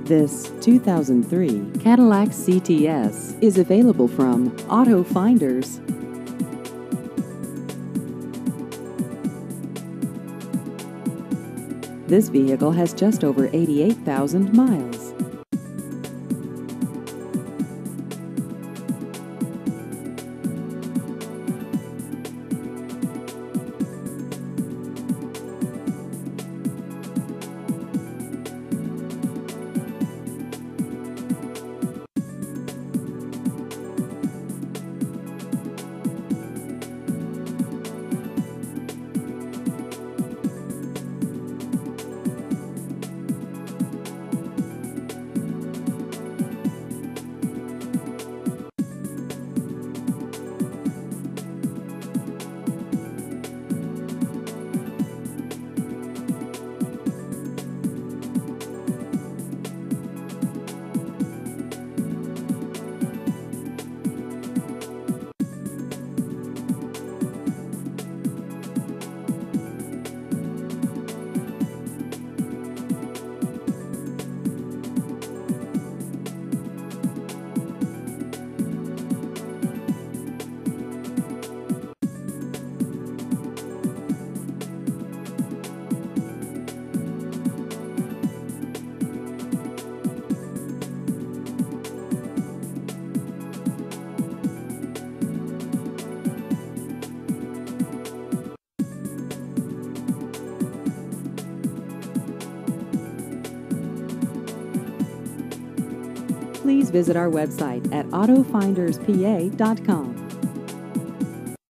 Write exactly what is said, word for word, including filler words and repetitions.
This two thousand three Cadillac C T S is available from Auto Finders. This vehicle has just over eighty-eight thousand miles. Please visit our website at auto finders p a dot com.